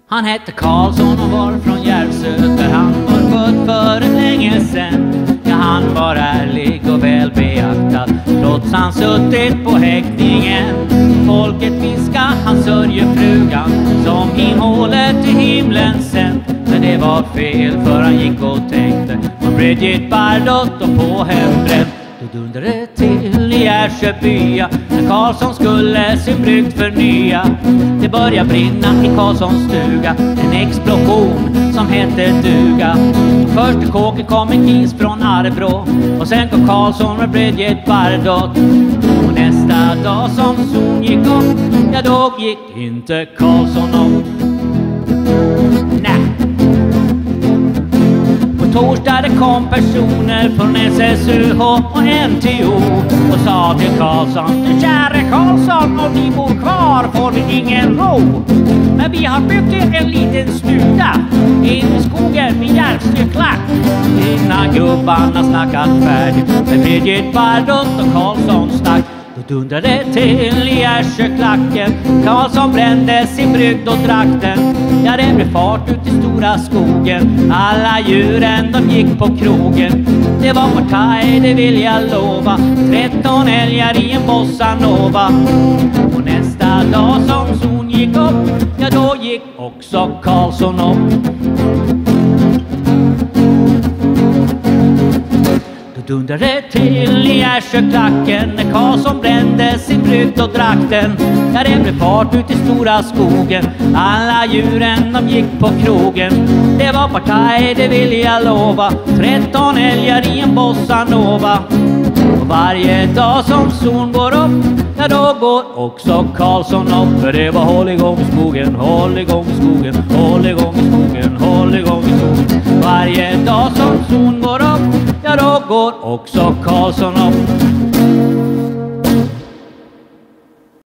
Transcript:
Han hette Karlsson och var från Järvsö, där han var född för länge sen. Ja, han var ärlig och väl beaktad, trots han suttit på häktningen. Folket viska han sörjefrugan, som in hålet till himlen sänt. Men det var fel, för han gick och tänkte på Bridget Bardot och på hembränt. Då dundrade till i Järvsö bya, när Karlsson skulle sin brygd förnya. Det började brinna i Karlssons stuga, en explosion som hette duga. Först i kåken kom en kis från Arbro, och sen kom Karlsson med Bridget Bardot. Och nästa dag som sol gick upp, ja då gick inte Karlsson upp. Nej. Torsdag det kom personer från SSUH och NTO och sa till Karlsson: "Du käre Karlsson, om ni bor kvar får vi ingen ro. Men vi har byggt en liten stuga in i skogen med Järvsöklack." Innan gubbarna snackat färdigt med Bridget Bardot och Karlsson stack, då dundrade till i Järvsöklacken. Karlsson brände sin brygd och drack den. Ja, det blev fart ut i stora skogen. Alla djuren de gick på krogen. Det var partaj, det vill jag lova. 13 älgar i en bossa nova. Och nästa dag som solen gick upp, ja då gick också Karlsson upp. Dundrade till i Järvsöklacken när Karlsson brände sin brygd och drack den. Ja, det blev fart ut i stora skogen. Alla djuren de gick på krogen. Det var partaj, det vill jag lova. 13 älgar i en bossa nova. Och varje dag som solen går upp, ja då går också Karlsson upp. För det var håll igång i skogen, håll igång i skogen, håll igång i skogen, håll igång i skogen. Varje dag som solen går upp, ja då går också Karlsson upp.